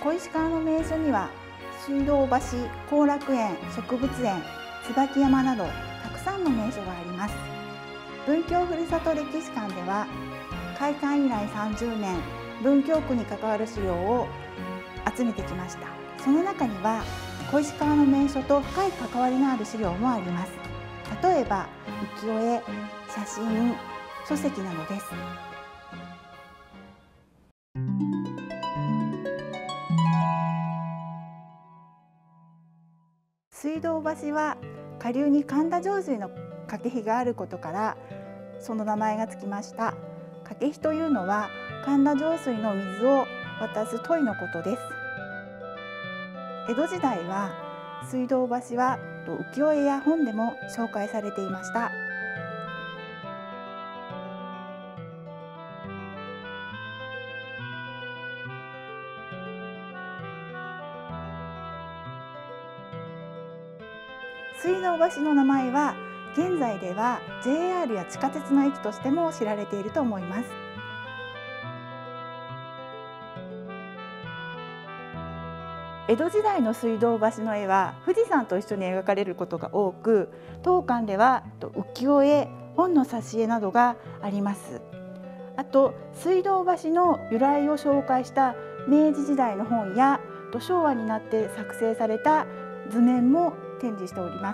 小石川の名所には水道橋、後楽園、植物園、椿山などたくさんの名所があります。文京ふるさと歴史館では開館以来30年文京区に関わる資料を集めてきました。その中には小石川の名所と深い関わりのある資料もあります。例えば浮世絵、写真、書籍などです。水道橋は下流に神田上水の掛碑があることからその名前がつきました。掛碑というのは神田上水の水を渡す樋のことです。江戸時代は水道橋は浮世絵や本でも紹介されていました。水道橋の名前は現在では JR や地下鉄の駅としても知られていると思います。江戸時代の水道橋の絵は富士山と一緒に描かれることが多く、当館では浮世絵、本の挿絵などがあります。あと水道橋の由来を紹介した明治時代の本や昭和になって作成された図面も展示しております。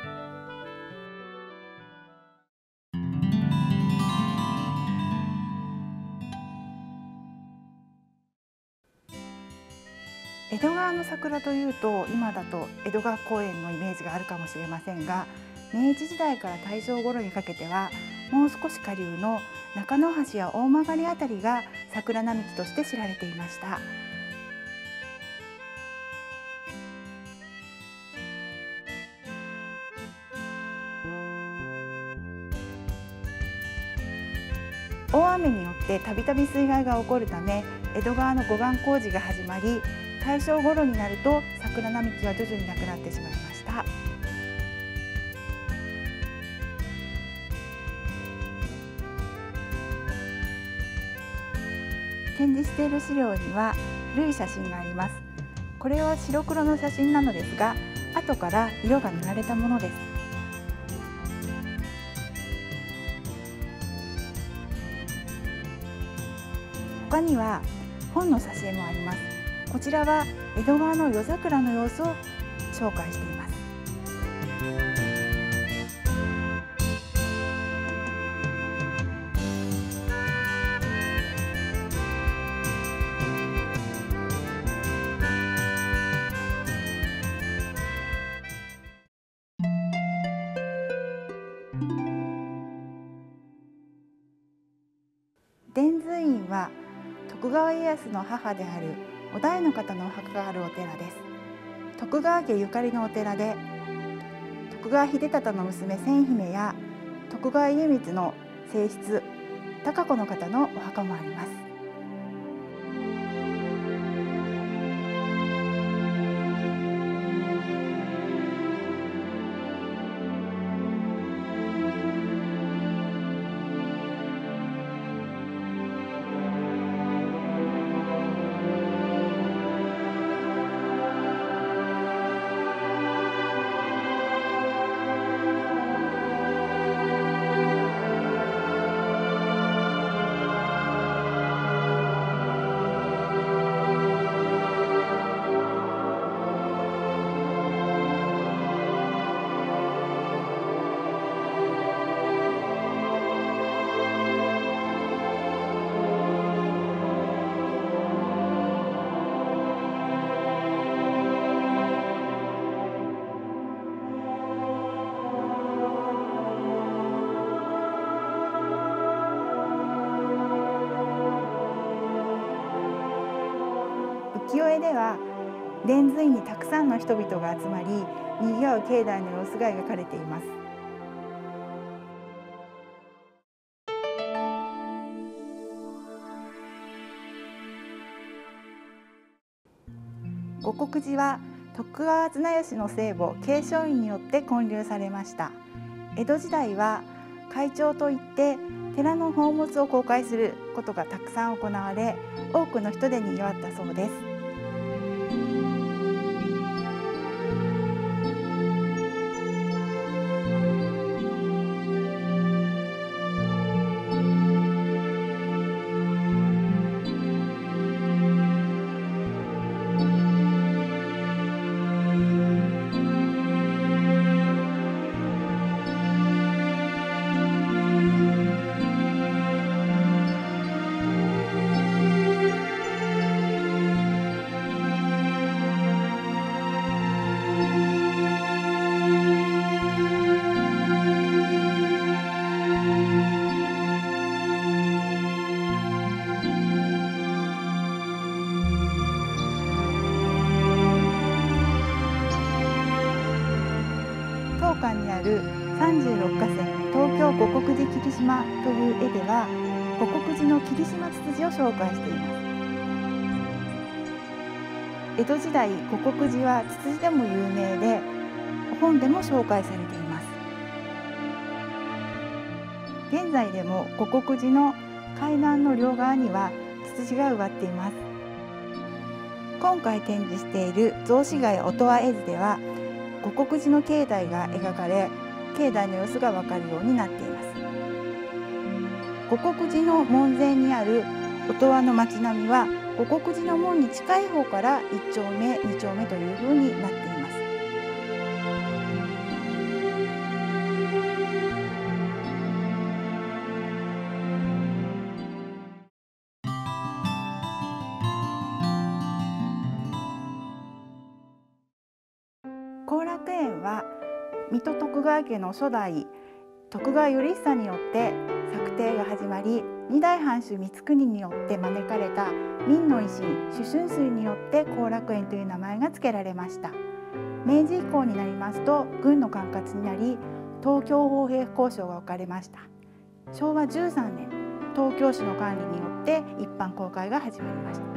江戸川の桜というと今だと江戸川公園のイメージがあるかもしれませんが、明治時代から大正頃にかけてはもう少し下流の中野橋や大曲あたりが桜並木として知られていました。大雨によってたびたび水害が起こるため江戸川の護岸工事が始まり、大正頃になると桜並木は徐々になくなってしまいました。展示している資料には古い写真があります。これは白黒の写真なのですが、後から色が塗られたものです。他には本の挿絵もあります。こちらは江戸川の夜桜の様子を紹介しています。伝図院は徳川家康の母である於大の方のお墓があるお寺です。徳川家ゆかりのお寺で、徳川秀忠の娘千姫や徳川家光の正室高子の方のお墓もあります。浮世絵では伝図院にたくさんの人々が集まり、賑わう境内の様子が描かれています。護国寺は徳川綱吉の生母慶昌院によって建立されました。江戸時代は開帳といって寺の宝物を公開することがたくさん行われ、多くの人で賑わったそうです。 36河川東京護国寺霧島という絵では護国寺の霧島ツツジを紹介しています。江戸時代、護国寺はツツジでも有名で本でも紹介されています。現在でも護国寺の階段の両側にはツツジが植わっています。今回展示している雑司ヶ谷音羽絵図では護国寺の境内が描かれ、境内の様子がわかるようになっています。護国寺の門前にある音羽の街並みは護国寺の門に近い方から1丁目2丁目というふうになっています。後楽園は水戸徳川家の初代徳川頼久によって策定が始まり、二代藩主光圀によって招かれた明の維新朱春水によって後楽園という名前が付けられました。明治以降になりますと軍の管轄になり、東京砲兵公所が置かれました。昭和13年、東京市の管理によって一般公開が始まりました。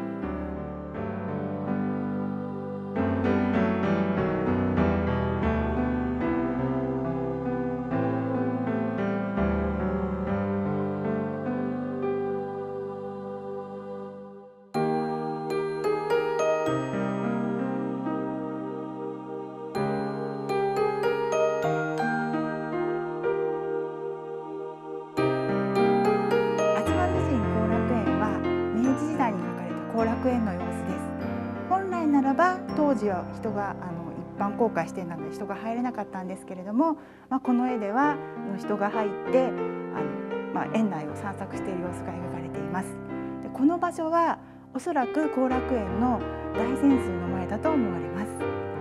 後楽園の様子です。本来ならば当時は人が一般公開していたので人が入れなかったんですけれども、この絵では人が入って園内を散策している様子が描かれています。でこの場所はおそらく後楽園の大泉水の前だと思われます。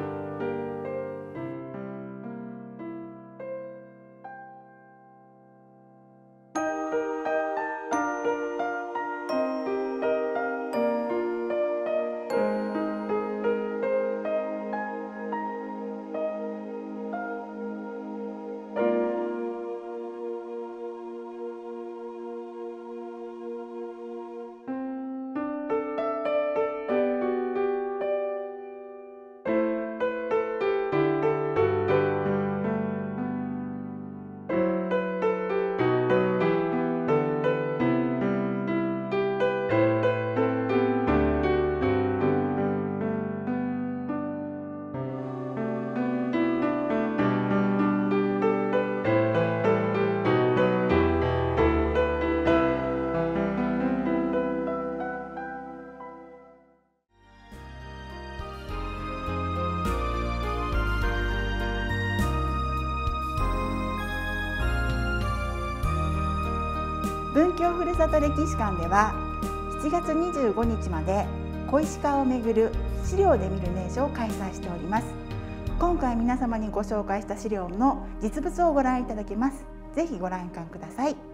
文京ふるさと歴史館では7月25日まで小石川をめぐる資料で見る名所を開催しております。今回皆様にご紹介した資料の実物をご覧いただけます。ぜひご覧ください。